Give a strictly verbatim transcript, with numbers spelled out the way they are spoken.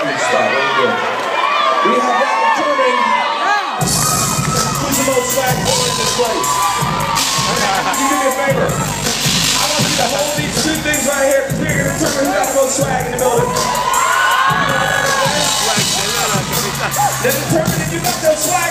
your spot. What are you doing? We have that determined. Who's the most swag boy in this place? Can you do me a favor? I want you to hold these two things right here because we're going to determine who got the most swag in the building. Then determine if you got those swag.